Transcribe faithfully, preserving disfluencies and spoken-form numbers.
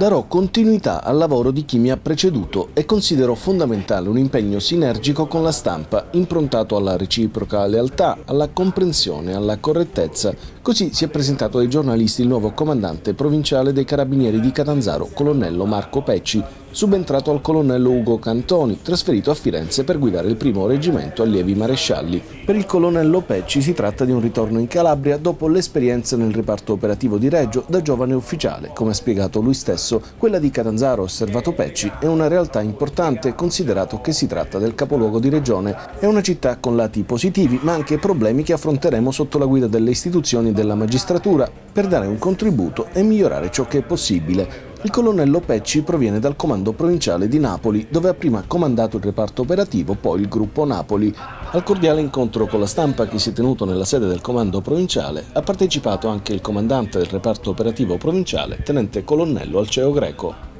Darò continuità al lavoro di chi mi ha preceduto e considero fondamentale un impegno sinergico con la stampa, improntato alla reciproca lealtà, alla comprensione e alla correttezza. Così si è presentato ai giornalisti il nuovo comandante provinciale dei Carabinieri di Catanzaro, colonnello Marco Pecci, subentrato al colonnello Ugo Cantoni, trasferito a Firenze per guidare il primo reggimento allievi marescialli. Per il colonnello Pecci si tratta di un ritorno in Calabria dopo l'esperienza nel reparto operativo di Reggio da giovane ufficiale. Come ha spiegato lui stesso, quella di Catanzaro, ha osservato Pecci, è una realtà importante considerato che si tratta del capoluogo di regione. È una città con lati positivi ma anche problemi che affronteremo sotto la guida delle istituzioni e della magistratura per dare un contributo e migliorare ciò che è possibile. Il colonnello Pecci proviene dal comando provinciale di Napoli, dove ha prima comandato il reparto operativo, poi il gruppo Napoli. Al cordiale incontro con la stampa che si è tenuto nella sede del comando provinciale ha partecipato anche il comandante del reparto operativo provinciale, tenente colonnello Alceo Greco.